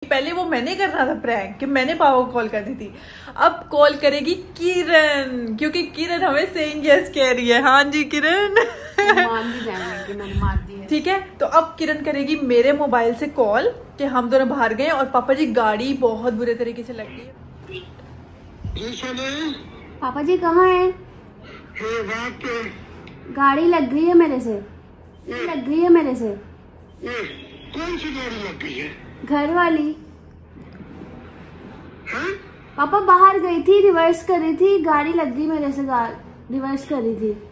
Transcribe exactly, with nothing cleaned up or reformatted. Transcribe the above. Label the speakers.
Speaker 1: पहले वो मैंने करना था प्रैंक कि मैंने पापा को कॉल कर दी थी, अब कॉल करेगी किरण, क्योंकि किरण हमें सेइंग यस कह रही है। हाँ जी किरण
Speaker 2: मान भी जाएंगे, मैंने मार दी है। ठीक है,
Speaker 1: तो अब किरण करेगी मेरे मोबाइल से कॉल कि हम दोनों बाहर गए और पापा जी गाड़ी बहुत बुरे तरीके से लग गई।
Speaker 2: पापा जी कहाँ है? गाड़ी लग गई है मेरे से, लग गई है मेरे से।
Speaker 3: कौन सी गाड़ी लग गई है?
Speaker 2: घर वाली।
Speaker 3: हाँ?
Speaker 2: पापा बाहर गई थी, रिवर्स कर रही थी, गाड़ी लग गई मेरे से, रिवर्स कर रही थी।